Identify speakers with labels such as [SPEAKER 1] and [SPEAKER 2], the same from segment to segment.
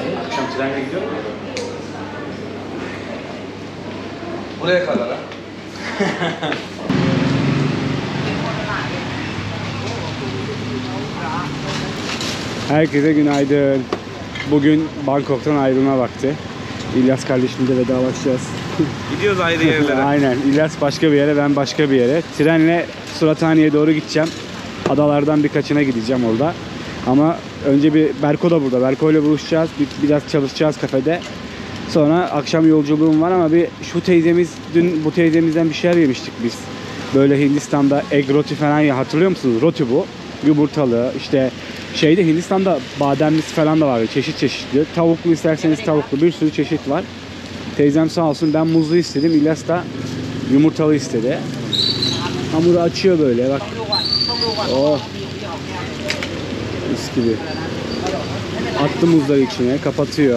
[SPEAKER 1] Akşam trenle gidiyor mu?
[SPEAKER 2] Buraya kadar ha.
[SPEAKER 1] Herkese günaydın. Bugün Bangkok'tan ayrılma vakti. İlyas kardeşimle vedalaşacağız.
[SPEAKER 2] Gidiyoruz ayrı yerlere.
[SPEAKER 1] Aynen. İlyas başka bir yere, ben başka bir yere. Trenle Surathaniye'ye doğru gideceğim. Adalardan birkaçına gideceğim orada. Ama önce bir Berko da burada. Berko ile buluşacağız. Biraz çalışacağız kafede. Sonra akşam yolculuğum var ama dün bu teyzemizden bir şeyler yemiştik biz. Böyle Hindistan'da egg roti falan ya, hatırlıyor musunuz? Roti bu. Yumurtalı, işte Hindistan'da bademlisi falan da var. Çeşit çeşitli. Tavuklu isterseniz tavuklu, bir sürü çeşit var. Teyzem sağ olsun, ben muzlu istedim. İlyas da yumurtalı istedi. Hamuru açıyor böyle bak. Oh. Mis gibi. Attı muzları içine, kapatıyor.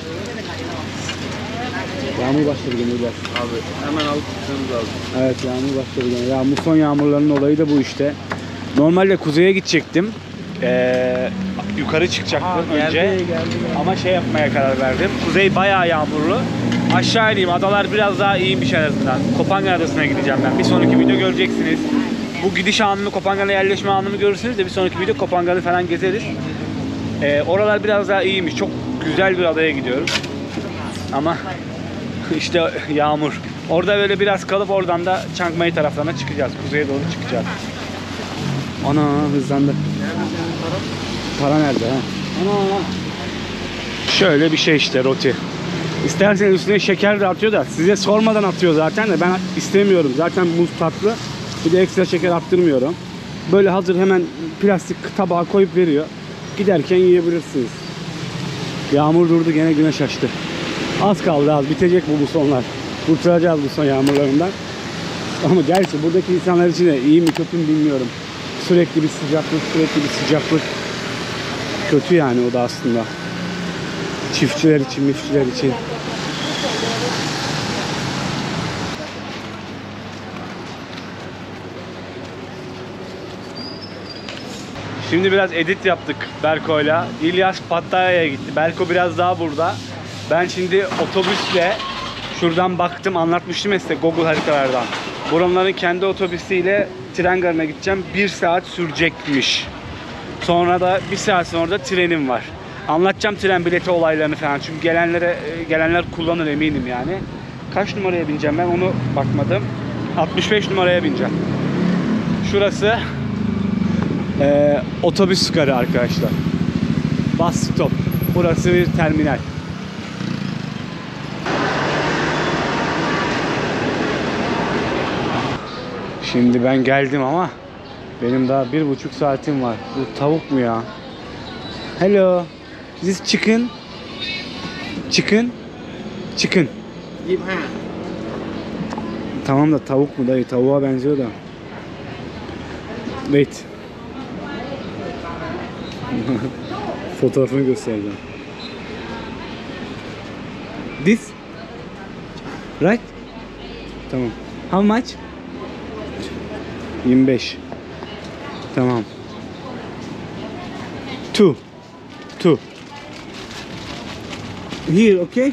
[SPEAKER 1] Yağmur başladı gene İlyas.
[SPEAKER 2] Abi hemen alıp gitmemiz lazım.
[SPEAKER 1] Evet, yağmur başladı gene. Ya muson yağmurlarının olayı da bu işte. Normalde kuzeye gidecektim. Yukarı çıkacaktım önce.
[SPEAKER 2] Geldi.
[SPEAKER 1] Ama yapmaya karar verdim. Kuzey bayağı yağmurlu. Aşağı ineyim. Adalar biraz daha iyiymiş en azından. Kopangan Adası'na gideceğim ben. Bir sonraki video göreceksiniz. Bu gidiş anını, Kopangan'a yerleşme anını görürsünüz de bir sonraki video Kopangan'ı falan gezeriz. Oralar biraz daha iyiymiş. Çok güzel bir adaya gidiyoruz. Ama işte yağmur. Orada böyle biraz kalıp oradan da Chiang Mai taraflarına çıkacağız. Kuzeye doğru çıkacağız. Ana hızlandı. Para nerede ha? Ana. Şöyle bir şey işte, roti. İsterseniz üstüne şeker de atıyor da size sormadan atıyor zaten de ben istemiyorum. Zaten muz tatlı. Bir de ekstra şeker attırmıyorum. Böyle hazır hemen plastik tabağa koyup veriyor. Giderken yiyebilirsiniz. Yağmur durdu, gene güneş açtı. Az kaldı, az bitecek bu musonlar. Kurtaracağız bu son yağmurlarından. Ama gerçi buradaki insanlar için de iyi mi kötü mü bilmiyorum. Sürekli bir sıcaklık. Kötü yani o da aslında. Çiftçiler için. Şimdi biraz edit yaptık Berko'yla. İlyas Pattaya'ya gitti. Berko biraz daha burada. Ben şimdi otobüsle şuradan baktım, anlatmıştım ya size Google haritalardan. Buranların kendi otobüsüyle tren garına gideceğim. 1 saat sürecekmiş. Sonra da 1 saat sonra da trenim var. Anlatacağım tren bileti olaylarını falan. Çünkü gelenler kullanır eminim yani. Kaç numaraya bineceğim ben onu bakmadım. 65 numaraya bineceğim. Şurası otobüs garı arkadaşlar. Bus stop. Burası bir terminal. Şimdi ben geldim ama benim daha 1,5 saatim var. Bu tavuk mu ya? Hello. This chicken. Chicken. Tamam da tavuk mu dayı? Tavuğa benziyor da. Wait. Fotoğrafını göstereceğim. This? Right? Tamam. How much? 25. Tamam. Two. Here, okay?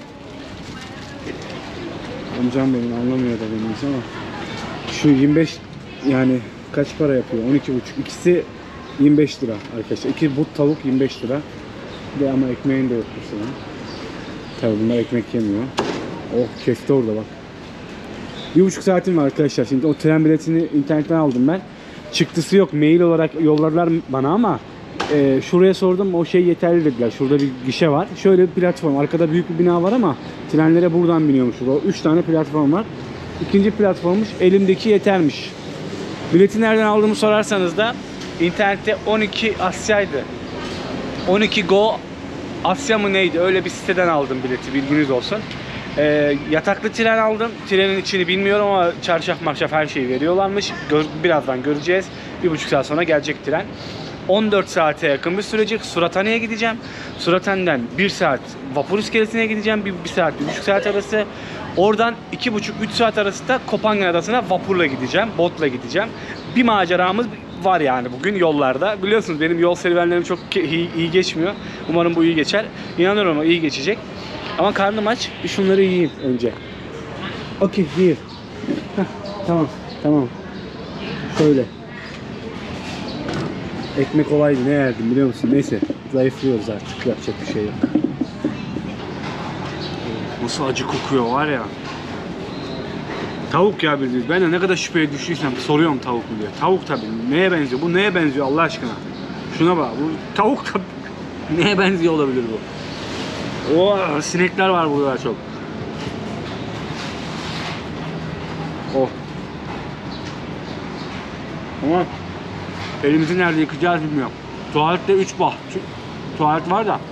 [SPEAKER 1] Amcam benim anlamıyor da benim için ama şu 25 yani kaç para yapıyor? 12,5. İkisi 25 lira arkadaşlar. 2 but tavuk 25 lira. Bir de ama ekmeğin de yok bu senin. Tabii bunlar ekmek yemiyor. Oh, kesti orada bak. 1,5 saatim var arkadaşlar. Şimdi o tren biletini internetten aldım ben. Çıktısı yok. Mail olarak yolladılar bana ama şuraya sordum. O yeterli dediler. Şurada bir gişe var. Şöyle bir platform. Arkada büyük bir bina var ama trenlere buradan biniyormuş. O 3 tane platform var. İkinci platformmuş. Elimdeki yetermiş. Bileti nereden aldığımı sorarsanız da internette 12 Asya'ydı. 12 Go Asya mı neydi? Öyle bir siteden aldım bileti. Bilginiz olsun. Yataklı tren aldım. Trenin içini bilmiyorum ama çarşaf marşaf her şeyi veriyorlarmış. Birazdan göreceğiz. 1,5 saat sonra gelecek tren. 14 saate yakın bir sürecek. Surathaniye'ye gideceğim. Surathaniye'den 1 saat vapur iskelesine gideceğim. 1 saat, 1,5 saat arası. Oradan 2,5-3 saat arası da Kopangan Adası'na vapurla gideceğim. Botla gideceğim. Bir maceramız var yani bugün yollarda. Biliyorsunuz benim yol serüvenlerim çok iyi geçmiyor. Umarım bu iyi geçer. İnanıyorum ama iyi geçecek. Ama karnım aç. Bir şunları yiyeyim önce. Okey, here. Heh, tamam. Şöyle. Ekmek olaydı ne yerdim biliyor musun? Neyse zayıflıyoruz artık. Yapacak bir şey yok. Nasıl acı kokuyor var ya. Tavuk ya bildiğiniz. Ben de ne kadar şüpheye düştüysem soruyorum tavuk mu diye. Tavuk tabii. Neye benziyor? Bu neye benziyor Allah aşkına? Şuna bak. Bu tavuk tabii. Neye benziyor olabilir bu? Oo, sinekler var burada çok. Oh. Ama elimizi nerede yıkayacağız bilmiyorum. Tuvalette 3 bah. Tuvalet var da.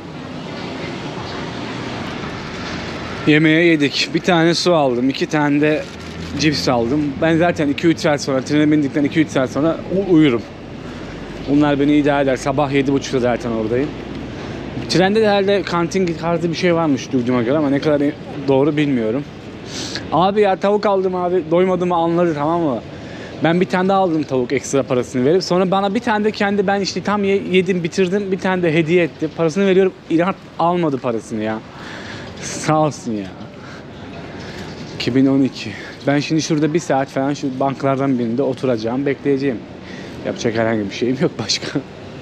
[SPEAKER 1] Yemeğe yedik. Bir tane su aldım. 2 tane de cips aldım. Ben zaten 2-3 saat sonra, trene bindikten 2-3 saat sonra uyurum. Bunlar beni idare eder. Sabah 7.30'da zaten oradayım. Trende de herhalde kantin tarzı bir şey varmış duyduğuma göre ama ne kadar doğru bilmiyorum. Abi ya tavuk aldım abi. Doymadığımı anladı, tamam mı? Ben bir tane daha aldım tavuk ekstra parasını verip. Sonra bana bir tane de kendi ben işte tam yedim bitirdim. Bir tane de hediye etti. Parasını veriyorum. İnat almadı parasını ya. Sağ olsun ya. 2012. Ben şimdi şurada bir saat falan şu banklardan birinde oturacağım, bekleyeceğim. Yapacak herhangi bir şeyim yok başka.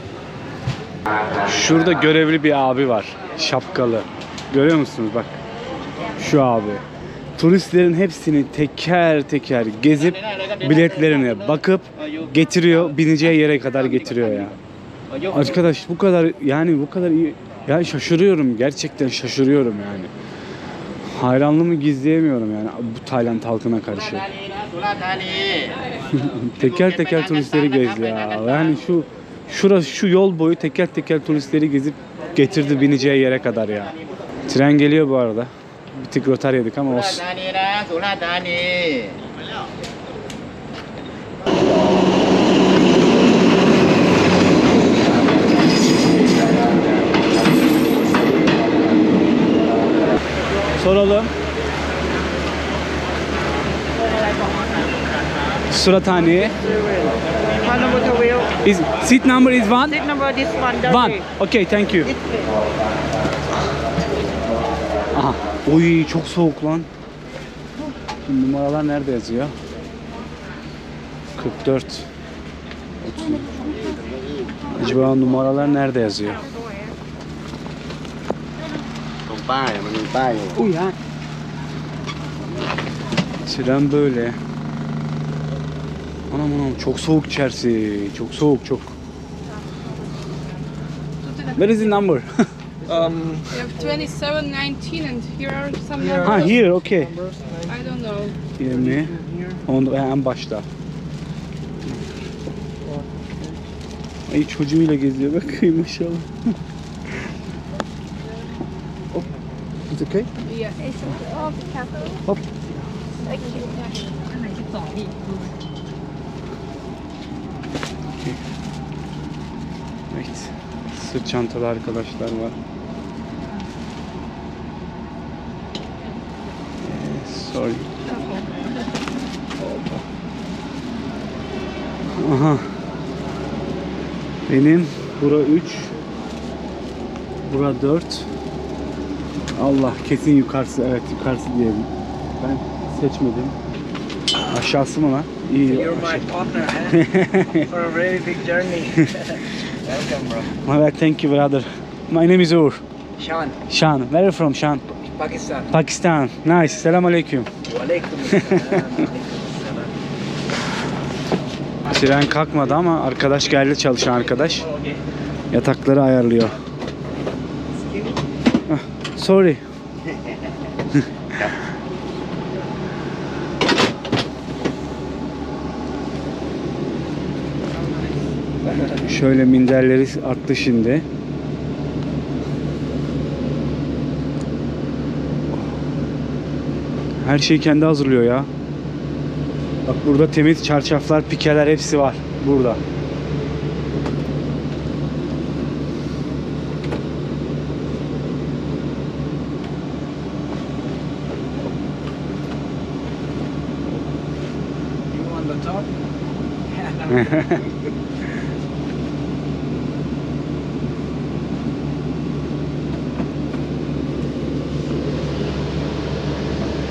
[SPEAKER 1] Şurada görevli bir abi var. Şapkalı. Görüyor musunuz bak. Şu abi. Turistlerin hepsini teker teker gezip biletlerine bakıp getiriyor. Bineceği yere kadar getiriyor ya. Arkadaş bu kadar yani bu kadar iyi. Ya şaşırıyorum. Gerçekten şaşırıyorum yani. Hayranlığımı gizleyemiyorum yani bu Tayland halkına karşı. Teker teker turistleri gezdi ya. Yani şu yol boyu teker teker turistleri gezip getirdi bineceği yere kadar ya. Tren geliyor bu arada. Bir tık rotar yedik ama olsun. Soralım. Surathani. Is seat number is one?
[SPEAKER 3] Seat number this one.
[SPEAKER 1] One. Okay, thank you. Aha. Oy çok soğuk lan. Şimdi numaralar nerede yazıyor? 44. 30. Acaba numaralar nerede yazıyor? Uy ya. Tren böyle. Anam çok soğuk içerisi. Çok soğuk çok. Where is the number?
[SPEAKER 4] You have 2719 and here are some numbers.
[SPEAKER 1] Ha here okay.
[SPEAKER 4] I don't know.
[SPEAKER 1] 20. En başta. Ay çocuğuyla geziyor bakayım maşallah. Hop. It's okay?
[SPEAKER 4] Yeah.
[SPEAKER 1] Hop. Evet. Sırt çantalı arkadaşlar var. Sorry. Aha. Benim bura 3. Bura 4. Allah kesin yukarısı, evet yukarısı diyelim. Ben seçmedim. Aşağısı mı lan? İyi.
[SPEAKER 3] You're my partner for a very big journey. Welcome, bro.
[SPEAKER 1] Alright, thank you brother. My name is Uğur.
[SPEAKER 3] Sean,
[SPEAKER 1] Shan. Where are you from Shan?
[SPEAKER 3] Pakistan.
[SPEAKER 1] Pakistan. Nice. Selam aleyküm.
[SPEAKER 3] Walaikum
[SPEAKER 1] Tren kalkmadı ama arkadaş geldi, çalışan arkadaş. Yatakları ayarlıyor. Ah, sorry. Şöyle minderleri attı şimdi. Her şeyi kendi hazırlıyor ya. Bak burada temiz çarşaflar, pikeler hepsi var burada.
[SPEAKER 3] You on the top?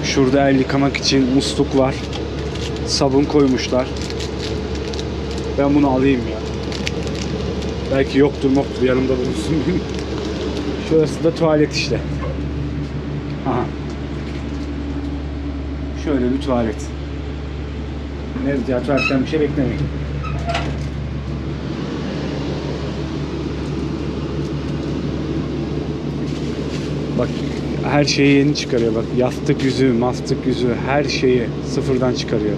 [SPEAKER 1] Şurada el yıkamak için musluk var. Sabun koymuşlar. Ben bunu alayım ya. Belki yoktur yanımda bulunsun. Şurası da tuvalet işte. Aha. Şöyle bir tuvalet. Evet ya, tuvaletten bir şey beklemeyin. Bak her şeyi yeni çıkarıyor bak. Yastık yüzü, mastık yüzü, her şeyi sıfırdan çıkarıyor.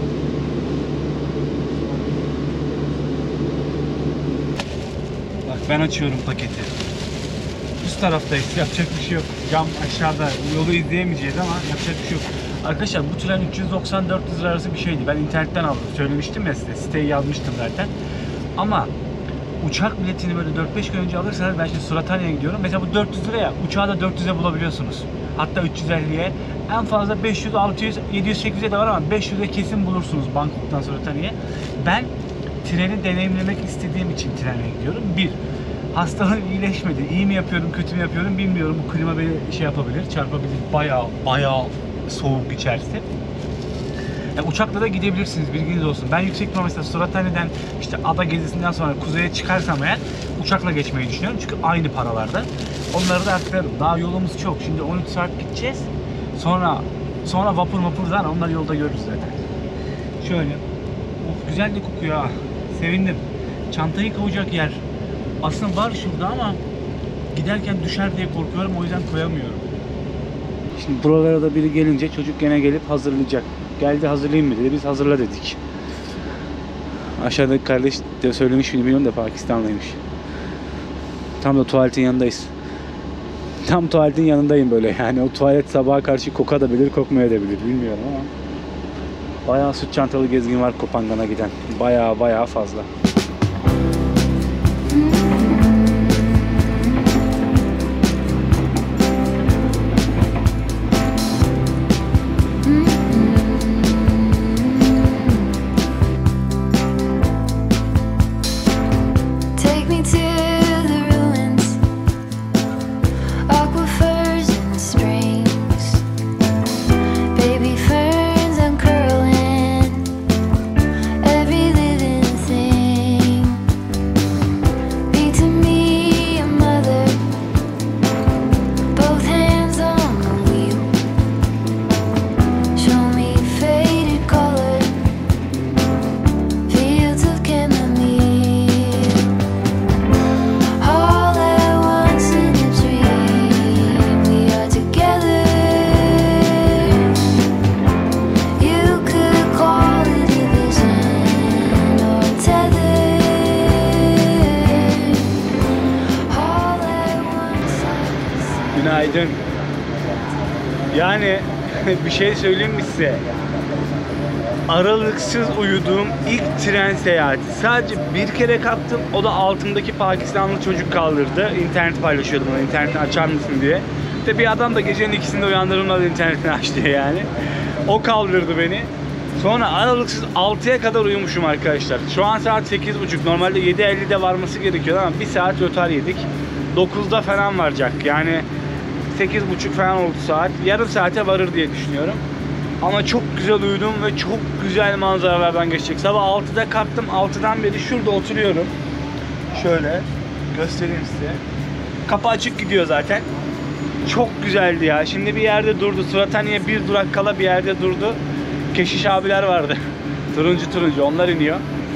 [SPEAKER 1] Bak ben açıyorum paketi. Üst taraftayız. Yapacak bir şey yok. Cam aşağıda. Yolu izleyemeyeceğiz ama yapacak bir şey yok. Arkadaşlar bu tren 390-400 lira arası bir şeydi. Ben internetten aldım. Söylemiştim ya size. Siteyi yazmıştım zaten. Ama uçak biletini böyle 4-5 gün önce alırsanız, ben şimdi Surathania'ya gidiyorum. Mesela bu 400 liraya uçağı da 400'e bulabiliyorsunuz. Hatta 350'ye. En fazla 500, 600, 700, 800'e de var ama 500'e kesin bulursunuz Bangkok'tan Surathania'ya. Ben treni deneyimlemek istediğim için trene gidiyorum. Bir, hastalığım iyileşmedi. İyi mi yapıyorum, kötü mü yapıyorum bilmiyorum. Bu klima beni şey yapabilir, çarpabilir. Bayağı soğuk içerisi. Yani uçakla da gidebilirsiniz, bilginiz olsun. Ben yüksek ihtimalle mesela Surathania'dan işte ada gezisinden sonra kuzeye çıkarsam eğer uçakla geçmeyi düşünüyorum. Çünkü aynı paralarda. Onları da aktarırım. Daha yolumuz çok. Şimdi 13 saat gideceğiz. Sonra vapur zaten, onları yolda görürüz zaten. Şöyle. Oh, güzel de kokuyor ha. Sevindim. Çantayı koyacak yer aslında var şurada ama giderken düşer diye korkuyorum, o yüzden koyamıyorum. Şimdi buralara da biri gelince çocuk gene gelip hazırlayacak. Geldi hazırlayayım mı dedi, biz hazırla dedik. Aşağıdaki kardeş de söylemiş miydi bilmiyorum da Pakistanlıymış. Tam da tuvaletin yanındayız. Tam tuvaletin yanındayım böyle yani. O tuvalet sabaha karşı kokabilir, kokmayabilir bilmiyorum ama bayağı süt çantalı gezgin var Kopangan'a giden. Bayağı fazla. Günaydın. Yani bir şey söyleyeyim mi size? Aralıksız uyuduğum ilk tren seyahati. Sadece bir kere kalktım. O da altımdaki Pakistanlı çocuk kaldırdı. İnternet paylaşıyordum ona. İnternetini açar mısın diye. İşte bir adam da gecenin ikisinde uyandırımla da internetini aç diye yani. O kaldırdı beni. Sonra aralıksız 6'ya kadar uyumuşum arkadaşlar. Şu an saat 8.30. Normalde 7.50'de varması gerekiyor ama bir saat rötar yedik. 9'da falan varacak. Yani 8.30 falan oldu saat. Yarım saate varır diye düşünüyorum. Ama çok güzel uyudum ve çok güzel manzaralardan geçecek. Sabah 6'da kalktım. 6'dan beri şurada oturuyorum. Şöyle göstereyim size. Kapı açık gidiyor zaten. Çok güzeldi ya. Şimdi bir yerde durdu. Surathania'ya bir durak kala bir yerde durdu. Keşiş abiler vardı. Turuncu onlar iniyor.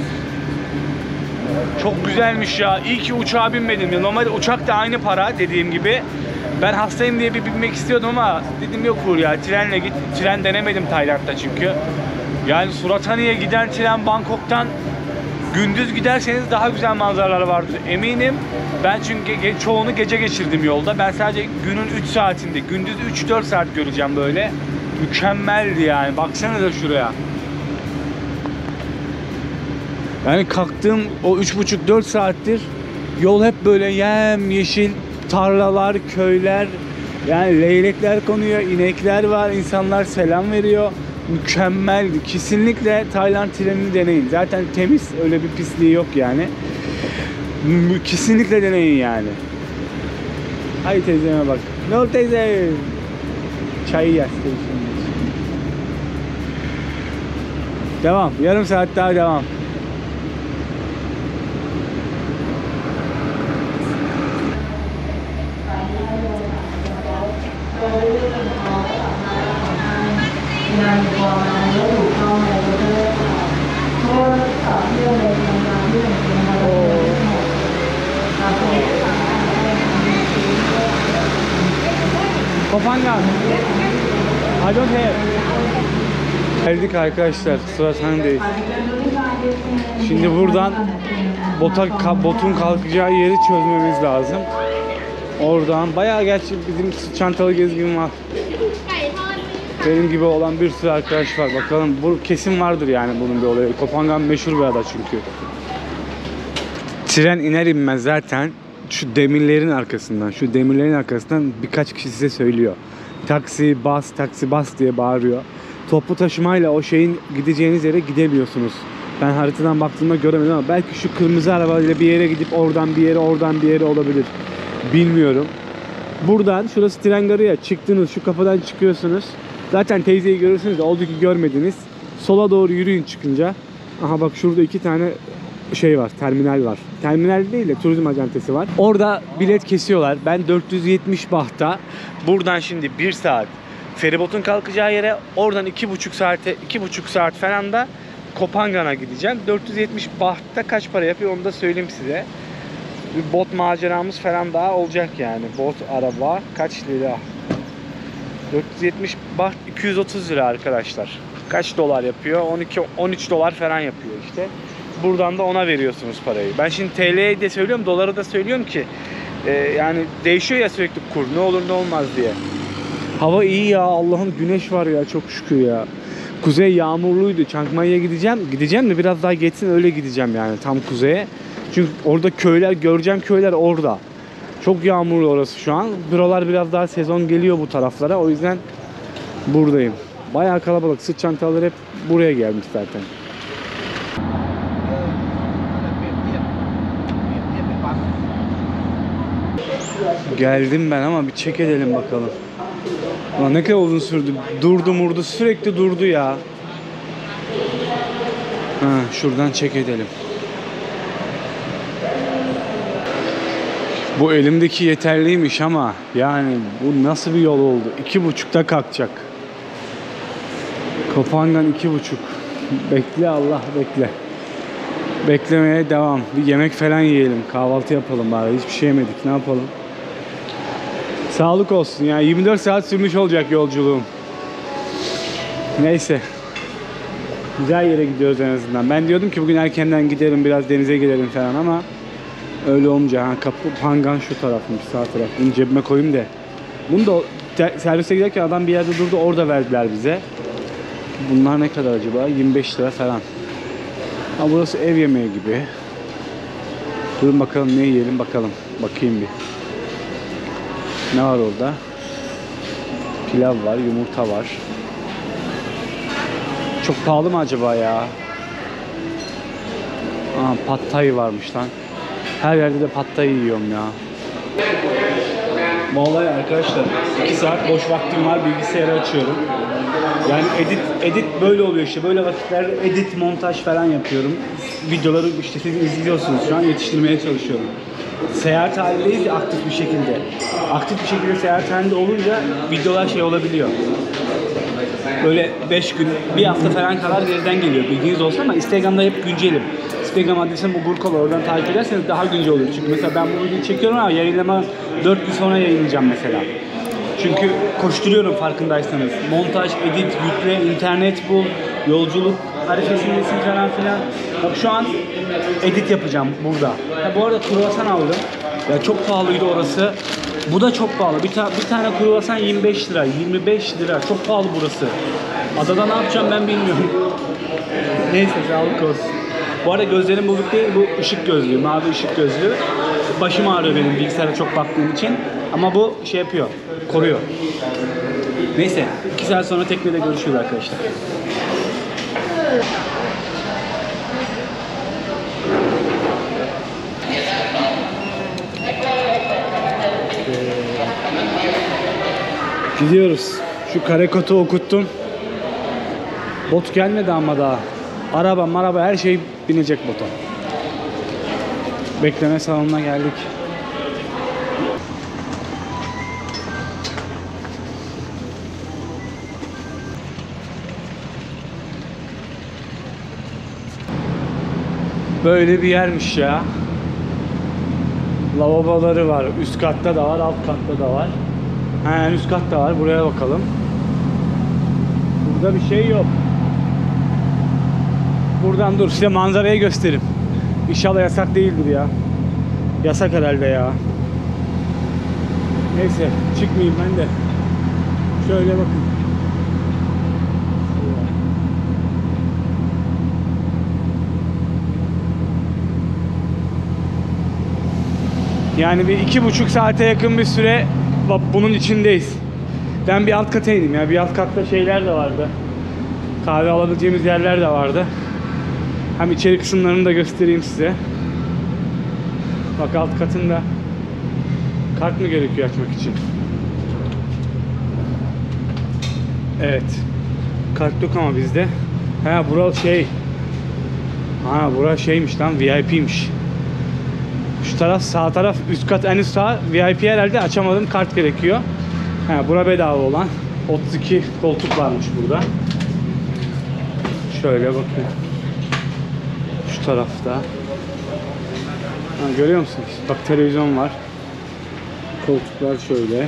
[SPEAKER 1] Çok güzelmiş ya. İyi ki uçağa binmedim ya. Normalde uçak da aynı para dediğim gibi. Ben hastayım diye bir binmek istiyordum ama dedim yok Uğur ya, trenle git. Tren denemedim Tayland'da çünkü. Yani Surathania'ya giden tren Bangkok'tan gündüz giderseniz daha güzel manzaralar vardır eminim. Ben çünkü çoğunu gece geçirdim yolda. Ben sadece günün 3 saatinde, gündüz 3-4 saat göreceğim böyle. Mükemmeldi yani. Baksanıza şuraya. Yani kalktığım o 3,5-4 saattir yol hep böyle yemyeşil tarlalar, köyler, yani leylekler konuyor, inekler var, insanlar selam veriyor. Mükemmeldi. Kesinlikle Tayland trenini deneyin. Zaten temiz, öyle bir pisliği yok yani. Kesinlikle deneyin yani. Hay teyzeme bak. Ne oldu teyze? Çayı yersin şimdi. Devam. Yarım saat daha devam. Kopangan. I don't have. Geldik arkadaşlar. Sıra sendeyiz. Şimdi buradan botun kalkacağı yeri çözmemiz lazım. Oradan bayağı gerçi bizim çantalı gezgin var. Benim gibi olan bir sürü arkadaş var. Bakalım bu kesin vardır yani bunun bir olayı. Kopangan meşhur bir ada çünkü. Tren iner inmez zaten şu demirlerin arkasından birkaç kişi size söylüyor. Taksi bas diye bağırıyor. Toplu taşımayla o şeyin gideceğiniz yere gidemiyorsunuz. Ben haritadan baktığımda göremedim ama belki şu kırmızı arabayla bir yere gidip oradan bir yere olabilir. Bilmiyorum. Buradan şurası tren garı ya, çıktınız şu kapıdan çıkıyorsunuz. Zaten teyzeyi görürsünüz de oldu ki görmediniz. Sola doğru yürüyün çıkınca. Aha bak şurada 2 tane şey var, terminal var. Terminal değil de turizm acentesi var. Orada bilet kesiyorlar. Ben 470 bahta buradan şimdi 1 saat feribotun kalkacağı yere, oradan 2,5 saat falan da Kopangan'a gideceğim. 470 bahtta kaç para yapıyor onu da söyleyeyim size. Bir bot maceramız falan daha olacak yani. Bot araba kaç lira? 470 baht 230 lira arkadaşlar. Kaç dolar yapıyor? 13 dolar falan yapıyor işte. Buradan da ona veriyorsunuz parayı. Ben şimdi TL'yi de söylüyorum, doları da söylüyorum ki yani değişiyor ya sürekli kur. Ne olur ne olmaz diye. Hava iyi ya. Allah'ım güneş var ya, çok şükür ya. Kuzey yağmurluydu. Chiang gideceğim. Gideceğim de biraz daha geçsin öyle gideceğim yani tam kuzeye. Çünkü orada göreceğim köyler orada. Çok yağmurlu orası şu an. Buralar biraz daha sezon geliyor bu taraflara. O yüzden buradayım. Bayağı kalabalık. Sırt çantaları hep buraya gelmiş zaten. Geldim ben ama bir çek edelim bakalım. Ulan ne kadar uzun sürdü. Durdu sürekli durdu ya. Ha, şuradan çek edelim. Bu elimdeki yeterliymiş ama yani bu nasıl bir yol oldu? 2,5'ta kalkacak. Kopangan 2,5. Bekle Allah bekle. Beklemeye devam. Bir yemek falan yiyelim. Kahvaltı yapalım bari. Hiçbir şey yemedik. Ne yapalım? Sağlık olsun ya. 24 saat sürmüş olacak yolculuğum. Neyse. Güzel yere gidiyoruz en azından. Ben diyordum ki bugün erkenden gidelim, biraz denize gidelim falan ama öyle olunca Kopangan şu tarafmış, sağ taraf. Bunu cebime koyayım da. Bunu da servise giderken adam bir yerde durdu, orada verdiler bize. Bunlar ne kadar acaba? 25 lira falan. Ha, burası ev yemeği gibi. Durun bakalım ne yiyelim bakalım. Bakayım bir. Ne var orada? Pilav var, yumurta var. Çok pahalı mı acaba ya? Aa, pad thai varmış lan. Her yerde de pad thai yiyorum ya. Vallahi arkadaşlar 2 saat boş vaktim var, bilgisayarı açıyorum. Yani edit böyle oluyor işte, böyle vakitlerde edit, montaj falan yapıyorum. Videoları işte siz izliyorsunuz, şu an yetiştirmeye çalışıyorum. Seyahat halindeyiz aktif bir şekilde. Aktif bir şekilde seyahat halinde olunca videolar şey olabiliyor. Böyle 5 gün, bir hafta falan kadar geriden geliyor, bilginiz olsun ama Instagram'da hep güncelim. Instagram adresim bu Gurkol, oradan takip ederseniz daha güncel olur. Çünkü mesela ben bu videoyu çekiyorum ama yayınlama 4 gün sonra yayınlayacağım mesela. Çünkü koşturuyorum farkındaysanız. Montaj, edit, yükle, internet bul, yolculuk harifesindesin falan filan. Bak şu an edit yapacağım burada. Ha, bu arada kruvasan aldım. Ya çok pahalıydı orası. Bu da çok pahalı. Bir tane kruvasan 25 lira, 25 lira. Çok pahalı burası. Adada ne yapacağım ben bilmiyorum. Neyse sağlık olsun. Bu arada gözlerim bozuk değil, bu ışık gözlüğü, mavi ışık gözlüğü. Başım ağrıyor benim bilgisayara çok baktığım için. Ama bu şey yapıyor, koruyor. Neyse, 2 saat sonra teknede görüşürüz arkadaşlar. Gidiyoruz. Şu kare kotu okuttum. Bot gelmedi ama daha. Araba her şey binecek bota. Bekleme salonuna geldik. Böyle bir yermiş ya. Lavaboları var. Üst katta da var, alt katta da var. En üst katta var. Buraya bakalım. Burada bir şey yok. Buradan dur size manzarayı göstereyim. İnşallah yasak değildir ya. Yasak herhalde ya. Neyse çıkmayayım ben de. Şöyle bakın. Yani bir 2,5 saate yakın bir süre bunun içindeyiz. Ben bir alt kata ineyim ya. Bir alt katta şeyler de vardı. Kahve alabileceğimiz yerler de vardı. Hem içeri kısımlarını da göstereyim size. Bak alt katında kart mı gerekiyor açmak için? Evet. Kart yok ama bizde. Burası şey. Burası şeymiş lan, VIP'miş. Şu taraf, sağ taraf, üst kat en üst sağ VIP herhalde, açamadım, kart gerekiyor. Bura bedava olan 32 koltuk varmış burada. Şöyle bakın. Şu tarafta. Görüyor musunuz? Bak televizyon var. Koltuklar şöyle.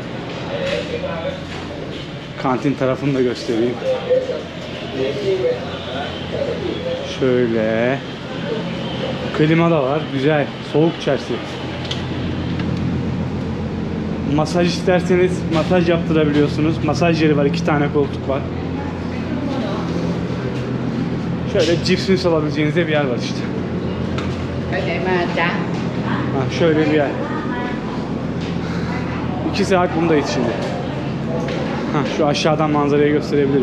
[SPEAKER 1] Kantin tarafını da göstereyim. Şöyle. Klima da var. Güzel. Soğuk içerisi. Masaj isterseniz masaj yaptırabiliyorsunuz. Masaj yeri var. 2 tane koltuk var. Şöyle cips alabileceğiniz bir yer var işte. Şöyle bir yer. 2 saat bundayız şimdi. Şu aşağıdan manzarayı gösterebilirim.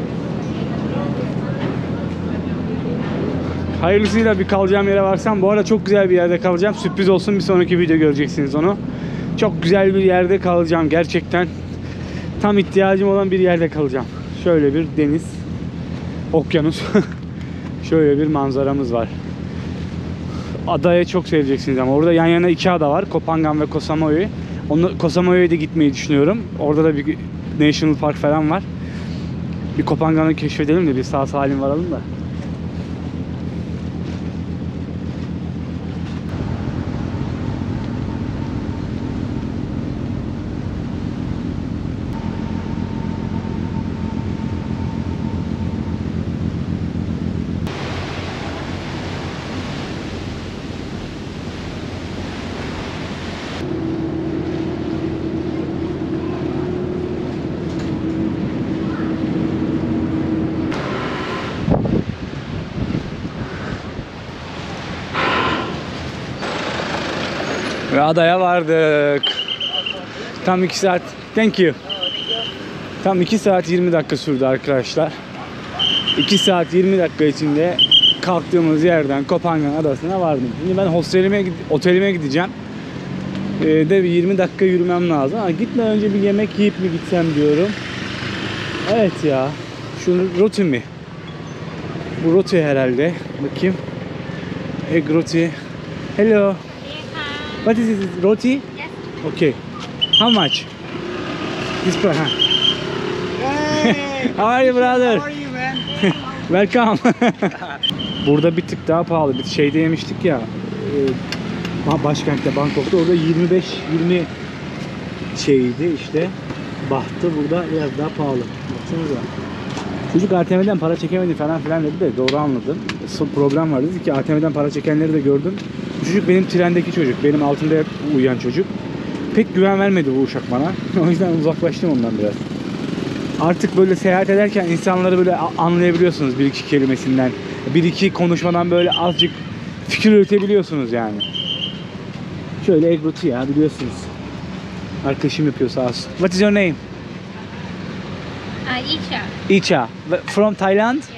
[SPEAKER 1] Hayırlısıyla bir kalacağım yere varsam. Bu arada çok güzel bir yerde kalacağım. Sürpriz olsun, bir sonraki video göreceksiniz onu. Çok güzel bir yerde kalacağım. Gerçekten tam ihtiyacım olan bir yerde kalacağım. Şöyle bir deniz, okyanus. Şöyle bir manzaramız var. Adayı çok seveceksiniz ama orada yan yana 2 ada var. Koh Phangan ve Koh Samui. Koh Samui'ye de gitmeyi düşünüyorum. Orada da bir National Park falan var. Bir Koh Phangan'ı keşfedelim de bir sağ salim varalım da. Ve adaya vardık. Tam 2 saat. Thank you. Tam 2 saat 20 dakika sürdü arkadaşlar. 2 saat 20 dakika içinde kalktığımız yerden Koh Phangan adasına vardım. Şimdi ben otelime gideceğim. De bir 20 dakika yürümem lazım. Gitmeden önce bir yemek yiyip mi gitsem diyorum. Evet ya. Şu roti mi? Bu roti herhalde. Bakayım. Egg roti. Hello. What is this? Roti? Yes. Okay. How much? This price, huh?
[SPEAKER 3] Hey!
[SPEAKER 1] How are you, brother?
[SPEAKER 3] How are you, man?
[SPEAKER 1] Welcome. Burada bir tık daha pahalı. Bir şeyde yemiştik ya. Başkentte, Bangkok'ta. Orada 25-20 şeydi işte. Bahtı, burada biraz daha pahalı. Baksanıza. Çocuk ATM'den para çekemedi falan filan dedi de doğru anladım. Problem var dedi ki ATM'den para çekenleri de gördüm. Bu çocuk benim trendeki çocuk. Benim altımda hep uyuyan çocuk. Pek güven vermedi bu uşak bana. O yüzden uzaklaştım ondan biraz. Artık böyle seyahat ederken insanları böyle anlayabiliyorsunuz bir iki kelimesinden. Bir iki konuşmadan böyle azıcık fikir üretebiliyorsunuz yani. Şöyle egg roti ya, biliyorsunuz. Arkadaşım yapıyor sağ olsun. What is your name?
[SPEAKER 5] Icha.
[SPEAKER 1] Icha. From Thailand?
[SPEAKER 5] Yes.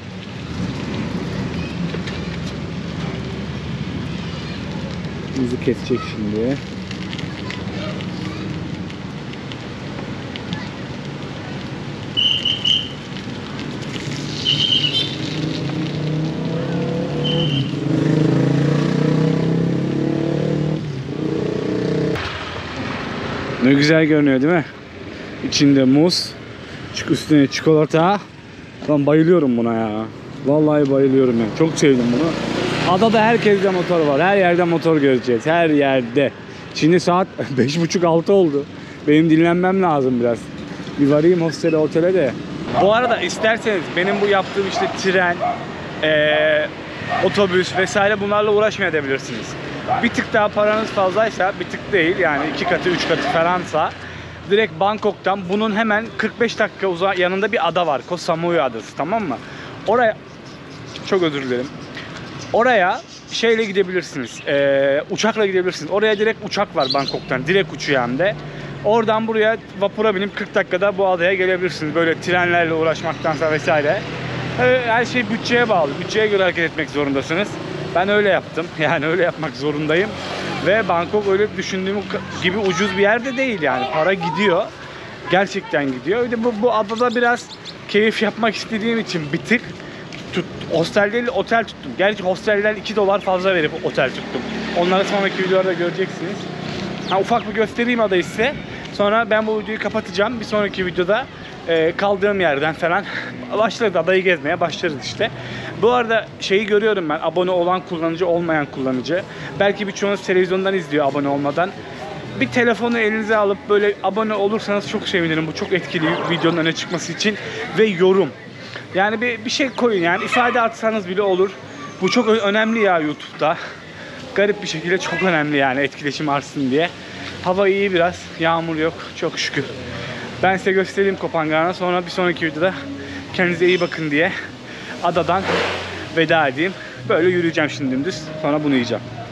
[SPEAKER 1] Bizi kesecek şimdi. Ne güzel görünüyor değil mi? İçinde muz, üstüne çikolata. Ben bayılıyorum buna ya. Vallahi bayılıyorum ya. Çok sevdim bunu. Adada herkeste motor var. Her yerde motor göreceğiz. Her yerde. Şimdi saat 5.30-6 oldu. Benim dinlenmem lazım biraz. Bir varayım hostele, otele de. Bu arada isterseniz benim bu yaptığım işte tren, otobüs vesaire bunlarla uğraşmayabilirsiniz. Bir tık daha paranız fazlaysa, bir tık değil yani 2 katı 3 katı falansa direkt Bangkok'tan bunun hemen 45 dakika yanında bir ada var. Koh Samui adası, tamam mı? Oraya çok özür dilerim. Oraya şeyle gidebilirsiniz. Uçakla gidebilirsiniz. Oraya direkt uçak var Bangkok'tan. Direkt uçuyor hem de. Oradan buraya vapura binip 40 dakikada bu adaya gelebilirsiniz. Böyle trenlerle uğraşmaktansa vesaire. Her şey bütçeye bağlı. Bütçeye göre hareket etmek zorundasınız. Ben öyle yaptım. Yani öyle yapmak zorundayım. Ve Bangkok öyle düşündüğüm gibi ucuz bir yerde değil yani. Para gidiyor. Gerçekten gidiyor. Bir de bu adada biraz keyif yapmak istediğim için bir tık hostel değil otel tuttum. Gerçi hosteller $2 fazla verip otel tuttum. Onları sonraki videolarda göreceksiniz. Ufak bir göstereyim adayı size. Sonra ben bu videoyu kapatacağım. Bir sonraki videoda kaldığım yerden falan başlarız, adayı gezmeye başlarız işte. Bu arada şeyi görüyorum ben, abone olan kullanıcı, olmayan kullanıcı. Belki birçoğunuz televizyondan izliyor abone olmadan. Bir telefonu elinize alıp böyle abone olursanız çok sevinirim. Bu çok etkili videonun öne çıkması için. Ve yorum. Yani bir şey koyun yani, ifade atsanız bile olur. Bu çok önemli ya YouTube'da. Garip bir şekilde çok önemli yani, etkileşim artsın diye. Hava iyi biraz, yağmur yok çok şükür. Ben size göstereyim Koh Phangan'ı, sonra bir sonraki videoda kendinize iyi bakın diye adadan veda edeyim. Böyle yürüyeceğim şimdi dümdüz, sonra bunu yiyeceğim.